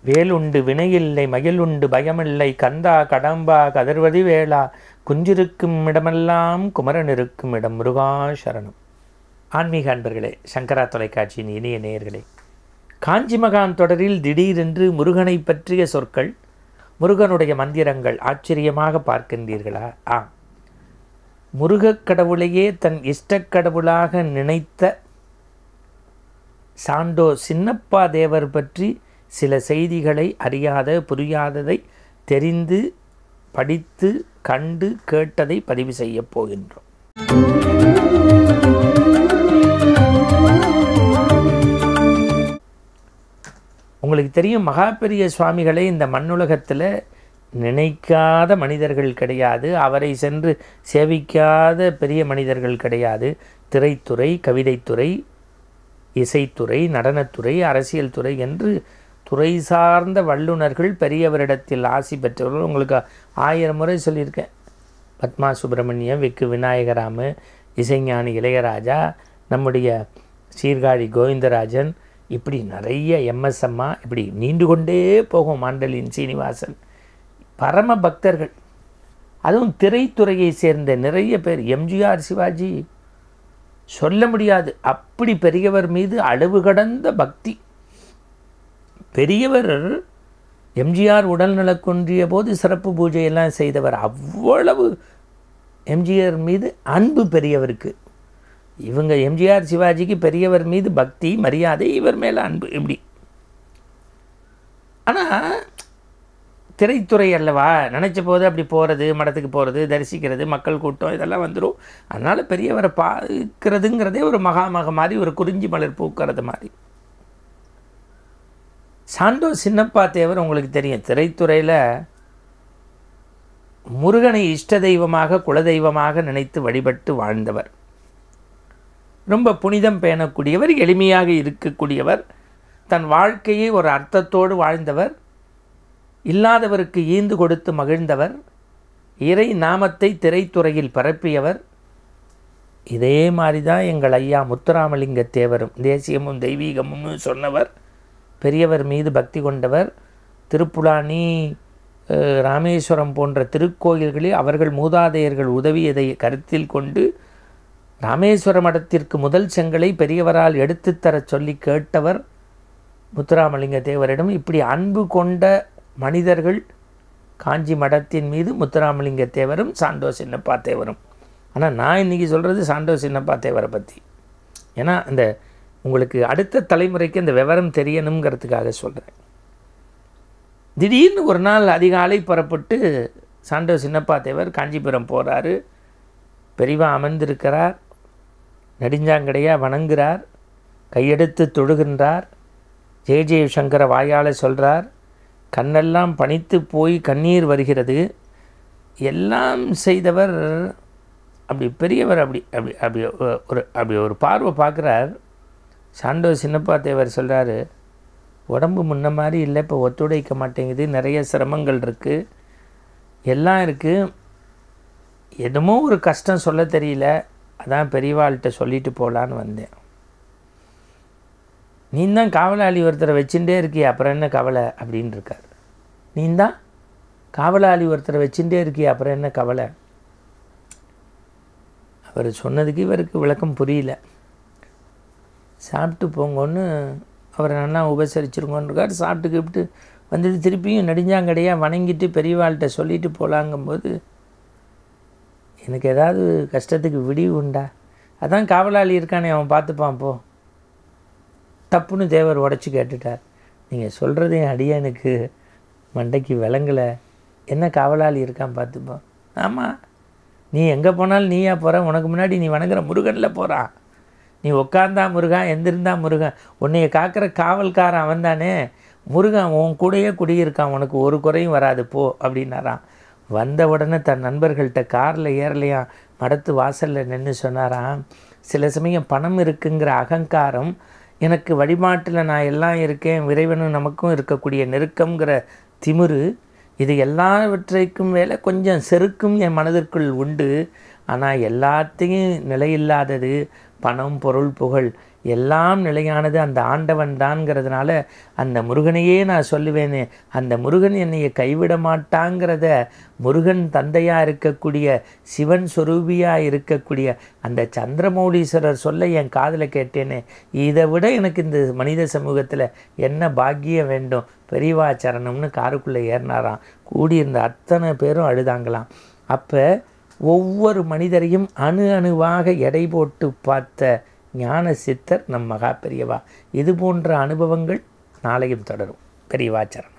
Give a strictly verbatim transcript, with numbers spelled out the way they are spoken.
வேலுண்டு வினையில்லை மகிழுண்டு பயமில்லை கந்தா கடம்பா கதர்வதி வேளா குஞ்சிருக்கும் இடமெல்லாம் குமரன் இருக்கும் இடம் முருகா சரணம். ஆன்மீக அன்பர்களே, சங்கரா தொலைக்காட்சியின் இனிய நேயர்களே, காஞ்சி மகான் தொடரில் திடீரென்று முருகனை பற்றிய சொற்கள், முருகனுடைய மந்திரங்கள் ஆச்சரியமாக பார்க்கின்றீர்களா? ஆ, முருகக் கடவுளையே தன் இஷ்டக் கடவுளாக நினைத்த சாண்டோ சின்னப்பா தேவர் பற்றி சில செய்திகளை அறியாத புரியாததை தெரிந்து படித்து கண்டு கேட்டதை பதிவு செய்ய போகின்றோம். உங்களுக்கு தெரியும், மகாபெரிய சுவாமிகளை இந்த மண்ணுலகத்தில் நினைக்காத மனிதர்கள் கிடையாது, அவரை சென்று சேவிக்காத பெரிய மனிதர்கள் கிடையாது. திரைத்துறை, கவிதைத்துறை, இசைத்துறை, நடனத்துறை, அரசியல் துறை என்று துறை சார்ந்த வல்லுநர்கள் பெரியவரிடத்தில் ஆசி பெற்றவர்கள் உங்களுக்கு ஆயிரம் முறை சொல்லியிருக்கேன். பத்மா சுப்பிரமணியம், விக்கு விநாயகராமு, இசைஞானி இளையராஜா, நம்முடைய சீர்காழி கோவிந்தராஜன், இப்படி நிறைய எம்எஸ் அம்மா, இப்படி நீண்டு கொண்டே போகும். மாண்டலின் சீனிவாசன், பரம பக்தர்கள். அதுவும் திரைத்துறையை சேர்ந்த நிறைய பேர். எம்ஜிஆர், சிவாஜி சொல்ல முடியாது, அப்படி பெரியவர் மீது அளவு கடந்த பக்தி. பெரியவர் எம்ஜிஆர் உடல்நலக் குன்றிய போது சிறப்பு பூஜையெல்லாம் செய்தவர். அவ்வளவு எம்ஜிஆர் மீது அன்பு பெரியவருக்கு. இவங்க எம்ஜிஆர், சிவாஜிக்கு பெரியவர் மீது பக்தி, மரியாதை, இவர் மேலே அன்பு. இப்படி. ஆனால் திரைத்துறை அல்லவா, நினச்ச போது அப்படி போகிறது, மடத்துக்கு போகிறது, தரிசிக்கிறது, மக்கள் கூட்டம் இதெல்லாம் வந்துடும். அதனால் பெரியவரை பார்க்கிறதுங்கிறதே ஒரு மகாமக மாதிரி, ஒரு குறிஞ்சி மலர் பூக்கிறது மாதிரி. சாண்டோ சின்னப்பா தேவர் உங்களுக்கு தெரியும், திரைத்துறையில் முருகனை இஷ்ட தெய்வமாக குலதெய்வமாக நினைத்து வழிபட்டு வாழ்ந்தவர். ரொம்ப புனிதம் பேணக்கூடியவர், எளிமையாக இருக்கக்கூடியவர், தன் வாழ்க்கையை ஒரு அர்த்தத்தோடு வாழ்ந்தவர், இல்லாதவருக்கு ஈந்து கொடுத்து மகிழ்ந்தவர், இறை நாமத்தை திரைத்துறையில் பரப்பியவர். இதே மாதிரி தான் எங்கள் ஐயா முத்துராமலிங்க தேவரும் தேசியமும் தெய்வீகமும் சொன்னவர். பெரியவர் மீது பக்தி கொண்டவர். திருப்புலானி, ராமேஸ்வரம் போன்ற திருக்கோயில்களில் அவர்கள் மூதாதையர்கள் உதவியதை கருத்தில் கொண்டு ராமேஸ்வர மடத்திற்கு முதல் செங்கலை பெரியவரால் எடுத்து தர சொல்லி கேட்டவர் முத்துராமலிங்க தேவரிடம். இப்படி அன்பு கொண்ட மனிதர்கள் காஞ்சி மடத்தின் மீது முத்துராமலிங்க தேவரும் சாண்டோ சின்னப்பா தேவரும். ஆனால் நான் இன்றைக்கி சொல்கிறது சாண்டோ சின்னப்பா தேவரை பற்றி. ஏன்னா அந்த உங்களுக்கு அடுத்த தலைமுறைக்கு இந்த விவரம் தெரியணுங்கிறதுக்காக சொல்கிறேன். திடீர்னு ஒரு நாள் அதிகாலை புறப்பட்டு சாண்டோ சின்னப்பா தேவர் காஞ்சிபுரம் போகிறாரு. பெரியவா அமர்ந்திருக்கிறார், நெடுஞ்சாங்கடையாக வணங்குகிறார், கையெடுத்து தொழுகின்றார், ஜெய ஜெயசங்கர வாயால் சொல்கிறார். கண்ணெல்லாம் பனித்து போய் கண்ணீர் வருகிறது. எல்லாம் செய்தவர் அப்படி பெரியவர் அப்படி அப்படி அப்படி ஒரு அப்படி ஒரு பார்வை பார்க்குறார். சாண்டோ சின்னப்பா தேவர் சொல்கிறாரு, உடம்பு முன்ன மாதிரி இல்லை, இப்போ ஒத்துழைக்க மாட்டேங்குது, நிறைய சிரமங்கள் இருக்குது, எல்லாம் இருக்குது, என்னமோ ஒரு கஷ்டம் சொல்ல தெரியல, அதான் பெரியவாள்கிட்ட சொல்லிட்டு போகலான்னு வந்தேன். நீ தான் காவலாளி ஒருத்தரை வச்சுட்டே இருக்கிய, அப்புறம் என்ன கவலை அப்படின்னு இருக்கார். நீ தான் காவலாளி ஒருத்தரை வச்சுட்டே இருக்கிய, அப்புறம் என்ன கவலை. அவர் சொன்னதுக்கு இவருக்கு விளக்கம் புரியல. சாப்பிட்டு போங்கன்னு அவரை நல்லா உபசரிச்சிருங்கன்னு இருக்கார். சாப்பிட்டு கிப்பிட்டு வந்துட்டு திருப்பியும் நெடுஞ்சாங்கடையாக வணங்கிட்டு பெரியவாள்கிட்ட சொல்லிட்டு போகலாங்கும்போது, எனக்கு ஏதாவது கஷ்டத்துக்கு விடிவு உண்டா? அதான் காவலாளி இருக்கானே, அவன் பார்த்துப்பான் போ. தப்புன்னு தேவர் உடச்சி கேட்டுட்டார். நீங்கள் சொல்கிறது என் அடியனுக்கு மண்டைக்கு விளங்கலை. என்ன காவலாளி இருக்கான் பார்த்துப்பான். ஆமாம், நீ எங்கே போனாலும் நீயா போகிற, உனக்கு முன்னாடி நீ வணங்குற முருகனில் போகிறான். நீ உட்காந்தா முருகன், எந்திருந்தா முருகன், உன்னைய காக்கிற காவல்காரன் அவன் தானே. முருகன் உன் கூடயே குடியிருக்கான், உனக்கு ஒரு குறையும் வராது போ அப்படின்னாராம். வந்த உடனே தன் நண்பர்கள்ட்ட காரில் ஏறலையா மடத்து வாசலில் நின்று சொன்னாராம், சில சமயம் பணம் இருக்குங்கிற அகங்காரம், எனக்கு வழிபாட்டில் நான் எல்லாம் இருக்கேன், இறைவனும் நமக்கும் இருக்கக்கூடிய நெருக்கங்கிற திமிரு, இது எல்லாவற்றைக்கும் வேலை கொஞ்சம் செருக்கும் என் மனதிற்குள் உண்டு. ஆனால் எல்லாத்தையும் நிலையில்லாதது, பணம் பொருள் புகழ் எல்லாம் நிலையானது அந்த ஆண்டவன் தான்ங்கிறதுனால அந்த முருகனையே நான் சொல்லுவேனே, அந்த முருகன் என்னையை கைவிட மாட்டாங்கிறத முருகன் தந்தையாக இருக்கக்கூடிய சிவன் சொரூபியாக இருக்கக்கூடிய அந்த சந்திரமௌலீஸ்வரர் சொல்ல என் காதில் கேட்டேனே. இதை விட எனக்கு இந்த மனித சமூகத்தில் என்ன பாக்கியம் வேண்டும்? பெரியவா சரணம்னு காருக்குள்ளே ஏறினாராம். கூடியிருந்த அத்தனை பேரும் அழுதாங்களாம். அப்போ ஒவ்வொரு மனிதரையும் அணு அணுவாக எடை போட்டு பார்த்த ஞான சித்தர் நம் மகா பெரியவா. இது போன்ற அனுபவங்கள் நாளையும் தொடரும். பெரியவா சரணம்.